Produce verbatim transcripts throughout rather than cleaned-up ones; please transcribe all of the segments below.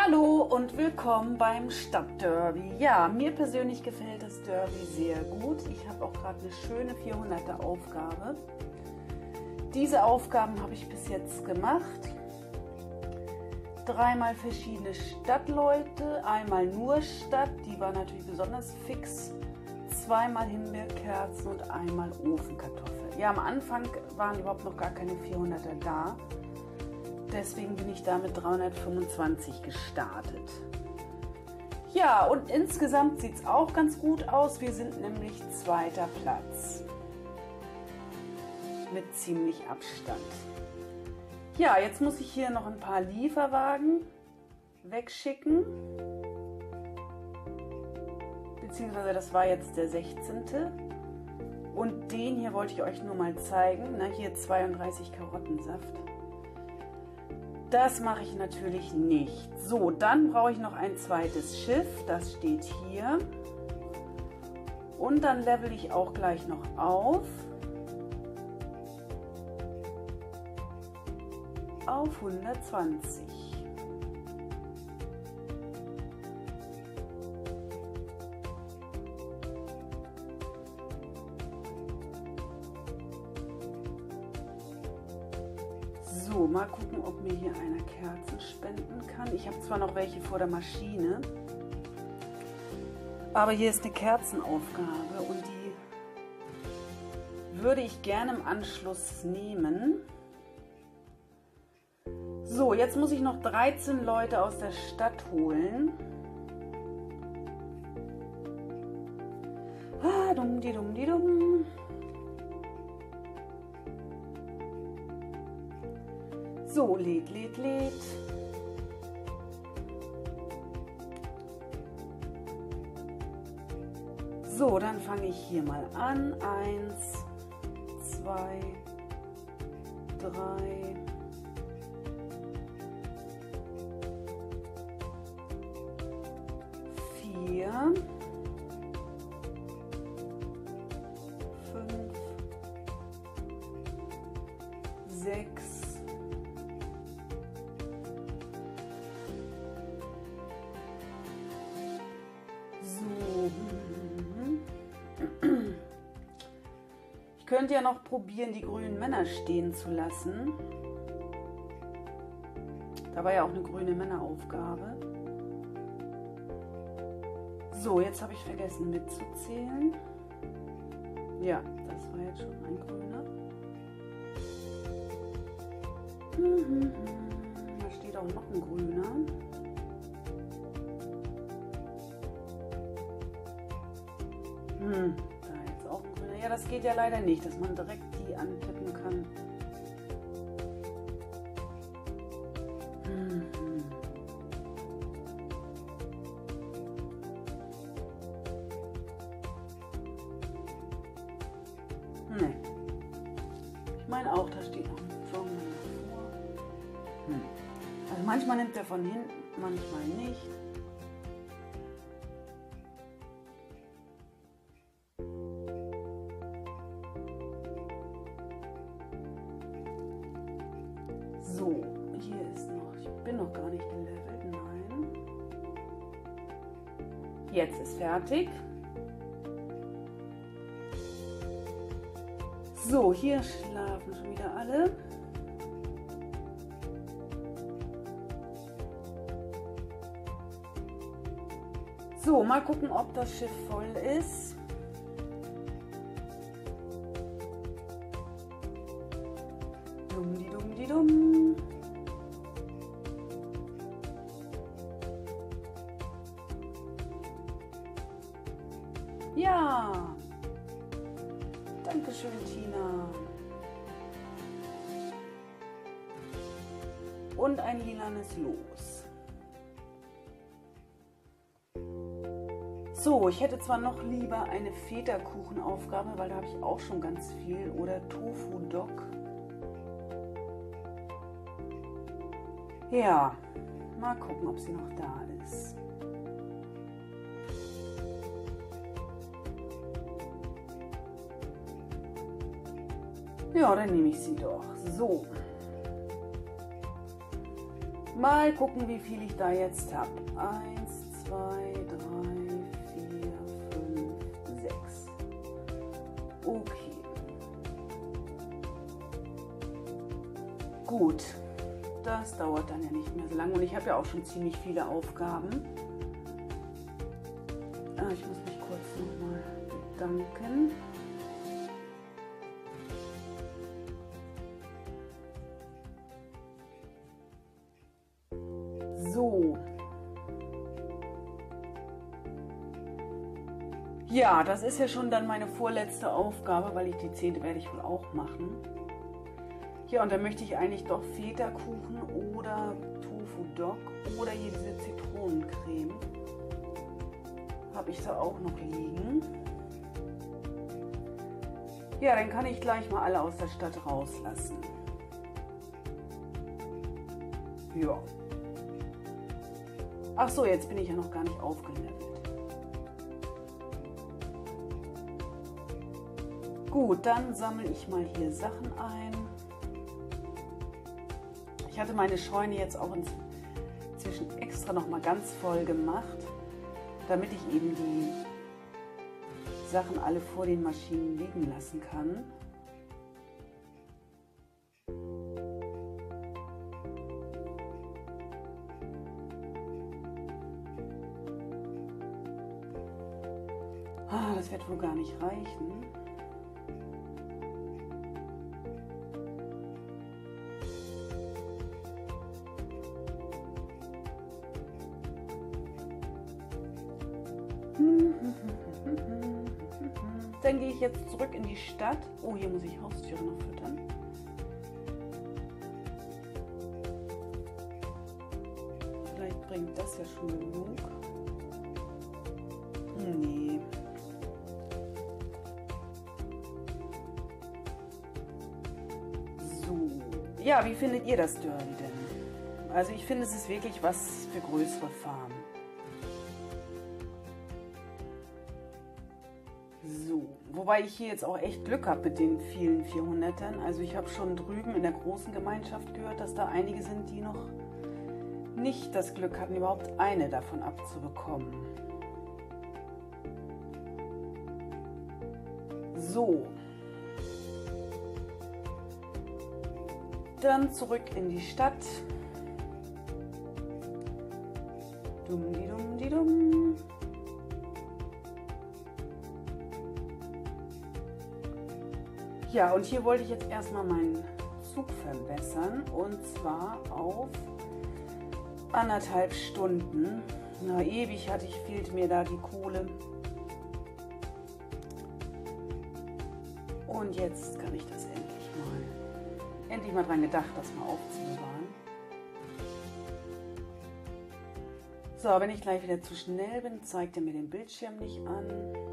Hallo und willkommen beim Stadtderby. Ja, mir persönlich gefällt das Derby sehr gut. Ich habe auch gerade eine schöne vierhunderter Aufgabe. Diese Aufgaben habe ich bis jetzt gemacht. Dreimal verschiedene Stadtleute, einmal nur Stadt, die war natürlich besonders fix. Zweimal Himbeerkerzen und einmal Ofenkartoffel. Ja, am Anfang waren überhaupt noch gar keine vierhunderter da. Deswegen bin ich da mit dreihundertfünfundzwanzig gestartet. Ja, und insgesamt sieht es auch ganz gut aus. Wir sind nämlich zweiter Platz. Mit ziemlich Abstand. Ja, jetzt muss ich hier noch ein paar Lieferwagen wegschicken. Beziehungsweise das war jetzt der sechzehnte Und den hier wollte ich euch nur mal zeigen. Na, hier zweiunddreißig Karottensaft. Das mache ich natürlich nicht. So, dann brauche ich noch ein zweites Schiff. Das steht hier. Und dann level ich auch gleich noch auf. Auf hundertzwanzig. So, mal gucken, ob mir hier einer Kerzen spenden kann. Ich habe zwar noch welche vor der Maschine, aber hier ist eine Kerzenaufgabe und die würde ich gerne im Anschluss nehmen. So, jetzt muss ich noch dreizehn Leute aus der Stadt holen. Ah, dumm, die dumm, die dumm. So, lädt, lädt, lädt. So, dann fange ich hier mal an. Eins, zwei, drei, vier, fünf, sechs, ich könnte ja noch probieren, die grünen Männer stehen zu lassen. Da war ja auch eine grüne Männeraufgabe. So, jetzt habe ich vergessen mitzuzählen. Ja, das war jetzt schon ein grüner. Da steht auch noch ein grüner. Hm, da jetzt auch ein grüner. Ja, das geht ja leider nicht, dass man direkt die antippen kann. Hm. Nee. Ich meine auch, da steht noch ein Song davor. Hm. Also manchmal nimmt er von hinten, manchmal nicht. So, hier ist noch, ich bin noch gar nicht gelevelt, nein. Jetzt ist fertig. So, hier schlafen schon wieder alle. So, mal gucken, ob das Schiff voll ist. Dumm, die dumm, die dumm. Ja. Dankeschön, Tina. Und ein lilanes Los. So, ich hätte zwar noch lieber eine Feta-Kuchen-Aufgabe, weil da habe ich auch schon ganz viel. Oder Tofu-Dog. Ja, mal gucken, ob sie noch da ist. Ja, dann nehme ich sie doch. So. Mal gucken, wie viel ich da jetzt habe. Eins, zwei, drei, vier, fünf, sechs. Okay. Gut. Das dauert dann ja nicht mehr so lange. Und ich habe ja auch schon ziemlich viele Aufgaben. Ah, ich muss mich kurz nochmal bedanken. So. Ja, das ist ja schon dann meine vorletzte Aufgabe, weil ich die zehnte werde ich wohl auch machen. Ja, und dann möchte ich eigentlich doch Feta-Kuchen oder Tofu-Dog oder hier diese Zitronencreme. Habe ich da auch noch liegen. Ja, dann kann ich gleich mal alle aus der Stadt rauslassen. Ja. Ach so, jetzt bin ich ja noch gar nicht aufgelevelt. Gut, dann sammle ich mal hier Sachen ein. Ich hatte meine Scheune jetzt auch inzwischen extra noch mal ganz voll gemacht, damit ich eben die Sachen alle vor den Maschinen liegen lassen kann. Ah, das wird wohl gar nicht reichen. Dann gehe ich jetzt zurück in die Stadt. Oh, hier muss ich Haustiere noch füttern. Vielleicht bringt das ja schon genug. Nee. So. Ja, wie findet ihr das Derby denn? Also ich finde, es ist wirklich was für größere Farmen. So, wobei ich hier jetzt auch echt Glück habe mit den vielen vierhundertern. Also ich habe schon drüben in der großen Gemeinschaft gehört, dass da einige sind, die noch nicht das Glück hatten, überhaupt eine davon abzubekommen. So. Dann zurück in die Stadt. Dumm, die dumm, die dumm. Ja, und hier wollte ich jetzt erstmal meinen Zug verbessern und zwar auf anderthalb Stunden. Na, ewig hatte ich, fehlt mir da die Kohle. Und jetzt kann ich das endlich mal, endlich mal dran gedacht, das mal aufzubewahren. So, wenn ich gleich wieder zu schnell bin, zeigt er mir den Bildschirm nicht an.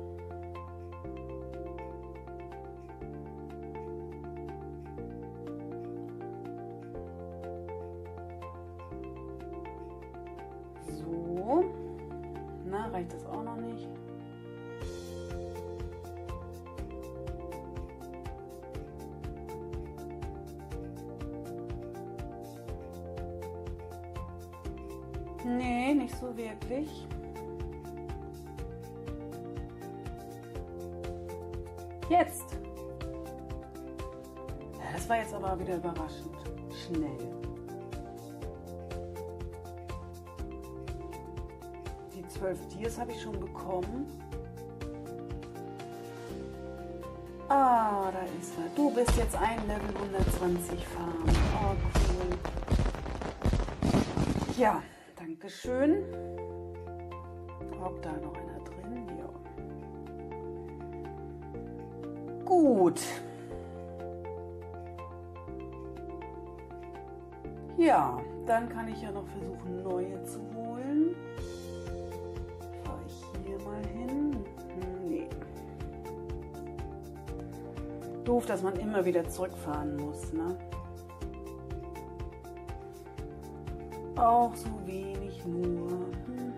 So, na, reicht das auch noch nicht? Nee, nicht so wirklich. Jetzt! Ja, das war jetzt aber wieder überraschend schnell. Die zwölf Tiers habe ich schon bekommen. Ah, da ist er. Du bist jetzt ein Level hundertzwanzig Farm. Oh, cool. Ja. Dankeschön. Ob da noch einer drin? Ja. Gut. Ja, dann kann ich ja noch versuchen, neue zu holen. Fahre ich hier mal hin? Nee. Doof, dass man immer wieder zurückfahren muss, ne? Auch so wenig nur.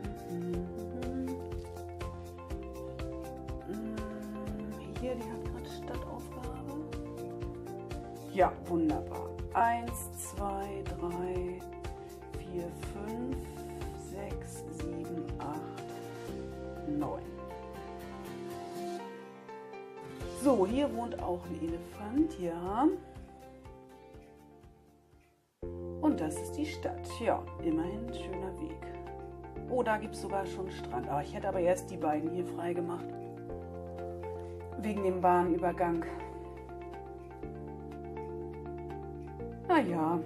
Hier, die hat gerade Stadtaufgabe. Ja, wunderbar. Eins, zwei, drei, vier, vier, fünf, sechs, sieben, acht, neun. So, hier wohnt auch ein Elefant, ja. Und das ist die Stadt. Ja, immerhin ein schöner Weg. Oh, da gibt es sogar schon einen Strand. Aber ich hätte aber erst die beiden hier frei gemacht. Wegen dem Bahnübergang. Naja.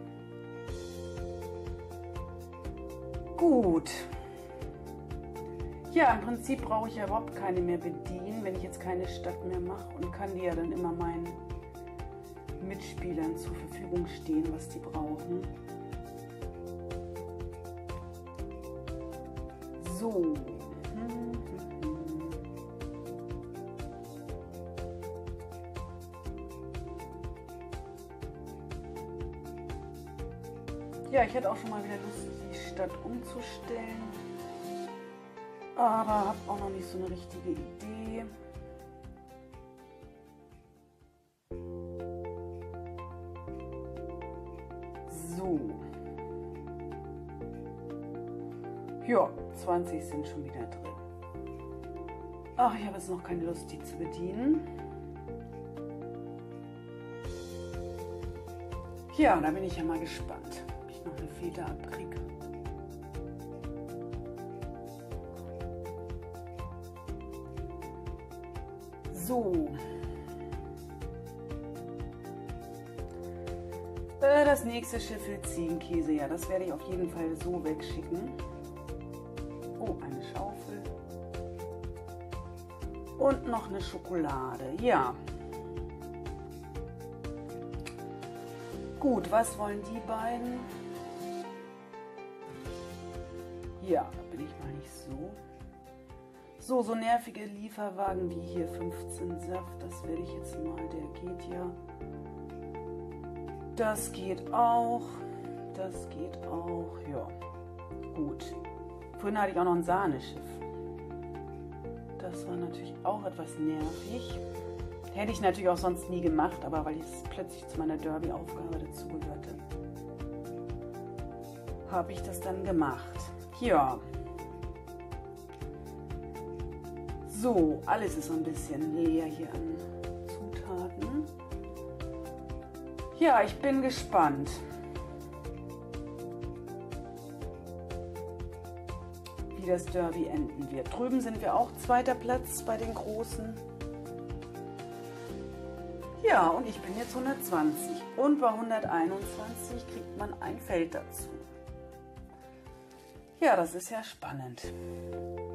Gut. Ja, im Prinzip brauche ich ja überhaupt keine mehr bedienen, wenn ich jetzt keine Stadt mehr mache und kann die ja dann immer meinen Mitspielern zur Verfügung stehen, was die brauchen. So. Ja, ich hätte auch schon mal wieder Lust, die Stadt umzustellen. Aber habe auch noch nicht so eine richtige Idee. So. Ja, zwanzig sind schon wieder drin. Ach, ich habe jetzt noch keine Lust, die zu bedienen. Ja, da bin ich ja mal gespannt, ob ich noch eine Feder abkriege. So. Äh, das nächste Schiff will Ziegenkäse. Ja, das werde ich auf jeden Fall so wegschicken. Oh, eine Schaufel. Und noch eine Schokolade. Ja. Gut, was wollen die beiden? Ja, da bin ich mal nicht so. So, so nervige Lieferwagen wie hier fünfzehn Saft, das werde ich jetzt mal, der geht ja. Das geht auch, das geht auch, ja, gut. Vorhin hatte ich auch noch ein Sahneschiff. Das war natürlich auch etwas nervig. Hätte ich natürlich auch sonst nie gemacht, aber weil es plötzlich zu meiner Derby-Aufgabe dazugehörte, habe ich das dann gemacht. Ja. So, alles ist so ein bisschen leer hier an Zutaten. Ja, ich bin gespannt. Wie das Derby enden wird. Drüben sind wir auch zweiter Platz bei den Großen. Ja, und ich bin jetzt hundertzwanzig. Und bei hunderteinundzwanzig kriegt man ein Feld dazu. Ja, das ist ja spannend.